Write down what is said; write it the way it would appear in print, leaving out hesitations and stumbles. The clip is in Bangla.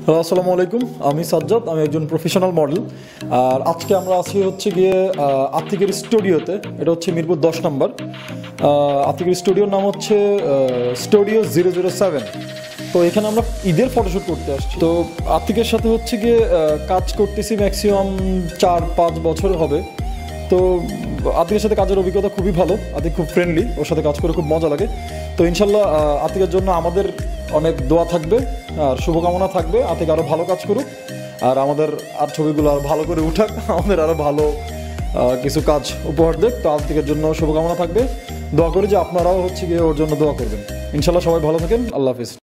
হ্যালো, আসসালামু আলাইকুম। আমি সাজ্জাদ, আমি একজন প্রফেশনাল মডেল। আর আজকে আমরা আছি হচ্ছে গিয়ে আতিকের স্টুডিওতে। এটা হচ্ছে মিরপুর 10 নম্বর। আতিকের স্টুডিওর নাম হচ্ছে স্টুডিও 007। তো এখানে আমরা ঈদের ফটোশ্যুট করতে আসছি। তো আতিকের সাথে হচ্ছে গিয়ে কাজ করতেছি ম্যাক্সিমাম 4-5 বছর হবে। তো আতিকের সাথে কাজের অভিজ্ঞতা খুবই ভালো। আতিক খুব ফ্রেন্ডলি, ওর সাথে কাজ করে খুব মজা লাগে। তো ইনশাল্লাহ আতিকের জন্য আমাদের অনেক দোয়া থাকবে আর শুভকামনা থাকবে। আতিক আরও ভালো কাজ করুক আর আমাদের আর ছবিগুলো আরও ভালো করে উঠাক, আমাদের আরও ভালো কিছু কাজ উপহার দেখ। তো আতিকের জন্য শুভকামনা থাকবে। দোয়া করি যে আপনারাও হচ্ছে গিয়ে ওর জন্য দোয়া করবেন। ইনশাল্লাহ সবাই ভালো থাকেন। আল্লাহ হাফিজ।